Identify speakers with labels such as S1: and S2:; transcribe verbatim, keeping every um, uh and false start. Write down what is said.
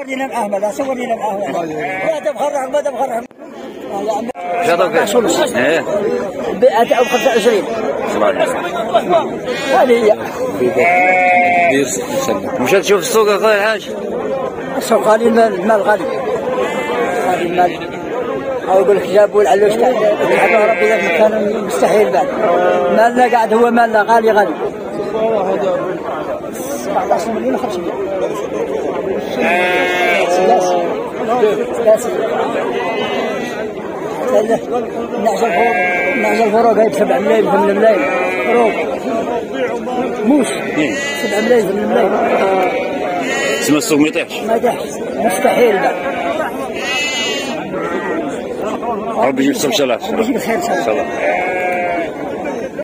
S1: صورينا معاه لا صورينا معاه لا تبخر ما تبخر
S2: شاطر ونص ايه
S1: بيئة أو خمسة وعشرين هذه هي
S2: مشات تشوف السوق اخويا الحاج
S1: السوق غالي المال غالي غالي المال أو يقول لك جابوا العلوش تاع ربي ذاك كان مستحيل بعد مالنا قاعد هو مالنا غالي غالي سبعة عشر مليون وخمسمية نعجل فوق نعجل فوق هاي سبعة ملايين ثمانية ملايين فروق موش سبعة ملايين ثمانية ملايين
S2: تسمى السوق ما يطيحش
S1: ما يطيحش مستحيل بعد
S2: ربي يجيب الخير ان شاء الله.
S1: ربي يجيب الخير ان شاء الله.